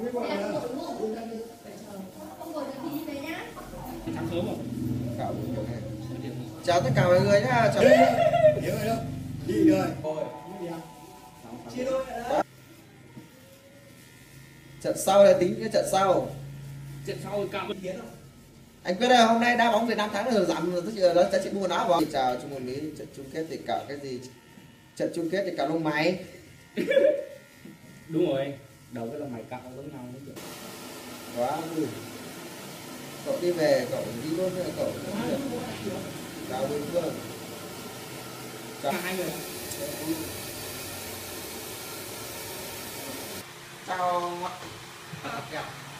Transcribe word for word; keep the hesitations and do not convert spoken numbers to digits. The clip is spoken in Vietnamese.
Chào tất cả mọi người nhá. Chào. Đi rồi. Trận sau là tính cái trận sau. Trận sau cao vẫn tiến không? Anh biết là hôm nay đá bóng Việt Nam thắng rồi giảm rất giá trị mua áo vào. Chào chung một lý trận chung kết thì cả cái gì? Trận chung kết thì cả lông máy. Đúng rồi. Đầu cái lông mày cạo giống nhau đấy. Quá vui. Cậu đi về cậu đi luôn nữa cậu. Chào Bình Phương. Chào hai người. Chào.